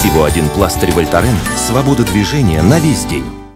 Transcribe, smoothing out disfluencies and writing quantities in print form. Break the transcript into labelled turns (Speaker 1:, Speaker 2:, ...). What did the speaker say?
Speaker 1: Всего один пластырь Вольтарен, свобода движения на весь день.